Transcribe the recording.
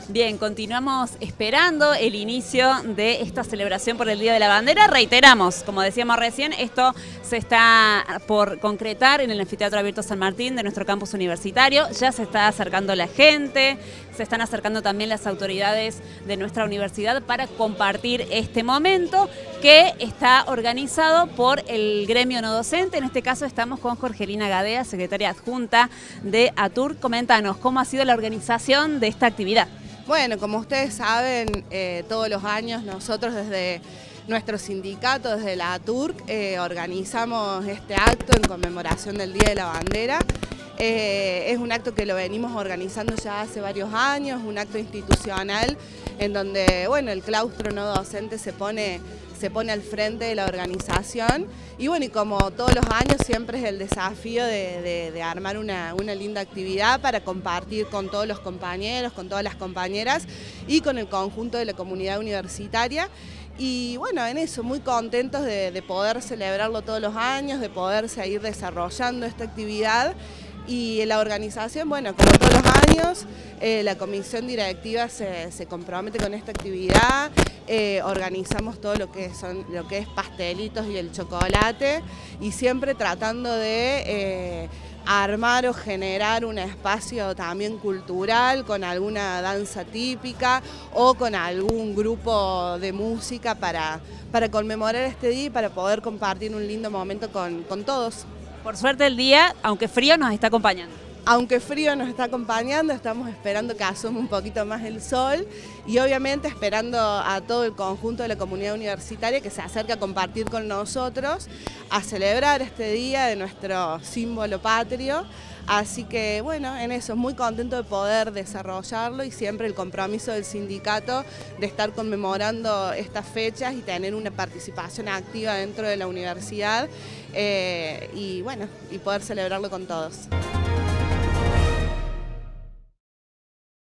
Bien, continuamos esperando el inicio de esta celebración por el Día de la Bandera. Reiteramos, como decíamos recién, esto se está por concretar en el Anfiteatro Abierto San Martín de nuestro campus universitario. Ya se está acercando la gente, se están acercando también las autoridades de nuestra universidad para compartir este momento que está organizado por el gremio no docente. En este caso estamos con Jorgelina Gadea, secretaria adjunta de ATURC. Coméntanos, ¿cómo ha sido la organización de esta actividad? Bueno, como ustedes saben, todos los años nosotros desde nuestro sindicato, desde la ATURC, organizamos este acto en conmemoración del Día de la Bandera. Es un acto que lo venimos organizando ya hace varios años, un acto institucional en donde, bueno, el claustro no docente se pone al frente de la organización y bueno, y como todos los años siempre es el desafío de armar una linda actividad para compartir con todos los compañeros, con todas las compañeras y con el conjunto de la comunidad universitaria. Y bueno, en eso, muy contentos de poder celebrarlo todos los años, de poder seguir desarrollando esta actividad. Y la organización, bueno, como todos los años, la comisión directiva se compromete con esta actividad, organizamos todo lo que es pastelitos y el chocolate y siempre tratando de armar o generar un espacio también cultural con alguna danza típica o con algún grupo de música para conmemorar este día y para poder compartir un lindo momento con todos. Por suerte el día, aunque frío, nos está acompañando. Aunque frío nos está acompañando, estamos esperando que asome un poquito más el sol y obviamente esperando a todo el conjunto de la comunidad universitaria que se acerque a compartir con nosotros, a celebrar este día de nuestro símbolo patrio. Así que bueno, en eso, muy contento de poder desarrollarlo y siempre el compromiso del sindicato de estar conmemorando estas fechas y tener una participación activa dentro de la universidad y bueno, y poder celebrarlo con todos.